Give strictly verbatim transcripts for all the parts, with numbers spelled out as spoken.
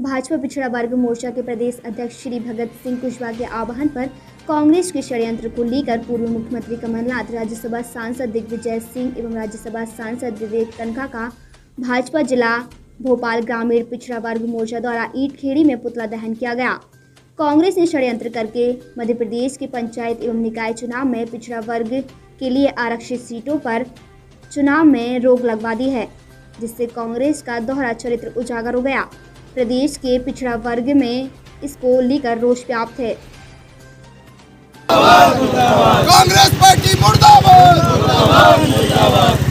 भाजपा पिछड़ा वर्ग मोर्चा के प्रदेश अध्यक्ष श्री भगत सिंह कुशवाहा के आह्वान पर कांग्रेस के षड्यंत्र को लेकर पूर्व मुख्यमंत्री कमलनाथ, राज्यसभा सांसद दिग्विजय सिंह एवं राज्यसभा सांसद विवेक तनखा का भाजपा जिला भोपाल ग्रामीण पिछड़ा वर्ग मोर्चा द्वारा ईंट खेड़ी में पुतला दहन किया गया। कांग्रेस ने षड्यंत्र करके मध्य प्रदेश के पंचायत एवं निकाय चुनाव में पिछड़ा वर्ग के लिए आरक्षित सीटों पर चुनाव में रोक लगवा दी है, जिससे कांग्रेस का दोहरा चरित्र उजागर हो गया। प्रदेश के पिछड़ा वर्ग में इसको लेकर रोष व्याप्त है। कांग्रेस पार्टी मुर्दाबाद, मुर्दाबाद, मुर्दाबाद।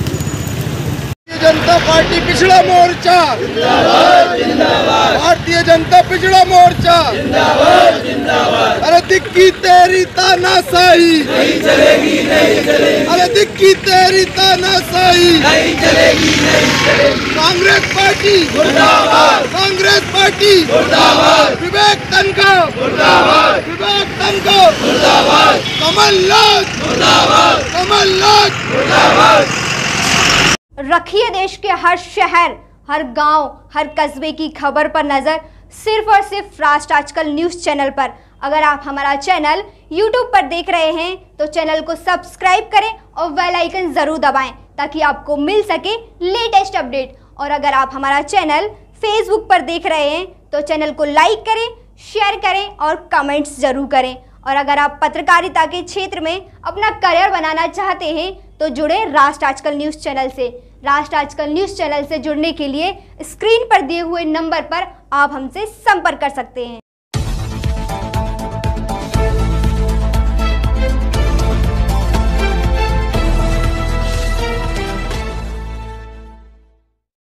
जनता पार्टी पिछड़ा मोर्चा जिंदाबाद, जिंदाबाद। भारतीय जनता पिछड़ा मोर्चा जिंदाबाद, जिंदाबाद। अरे दिक्की तेरी तानाशाही नहीं चलेगी, नहीं चलेगी। अरे दिक्की तेरी तानाशाही नहीं चलेगी, नहीं चलेगी। कांग्रेस पार्टी मुर्दाबाद, कांग्रेस पार्टी मुर्दाबाद। विवेक तनखा मुर्दाबाद, विवेक तनखा मुर्दाबाद। कमलनाथ मुर्दाबाद, कमलनाथ मुर्दाबाद। रखिए देश के हर शहर, हर गांव, हर कस्बे की खबर पर नजर सिर्फ और सिर्फ राष्ट्र आजकल न्यूज़ चैनल पर। अगर आप हमारा चैनल यूट्यूब पर देख रहे हैं तो चैनल को सब्सक्राइब करें और बेल आइकन ज़रूर दबाएं ताकि आपको मिल सके लेटेस्ट अपडेट। और अगर आप हमारा चैनल फेसबुक पर देख रहे हैं तो चैनल को लाइक करें, शेयर करें और कमेंट्स ज़रूर करें। और अगर आप पत्रकारिता के क्षेत्र में अपना करियर बनाना चाहते हैं तो जुड़े राष्ट्र आजकल न्यूज़ चैनल से। राष्ट्र आजकल न्यूज़ चैनल से जुड़ने के लिए स्क्रीन पर दिए हुए नंबर पर आप हमसे संपर्क कर सकते हैं।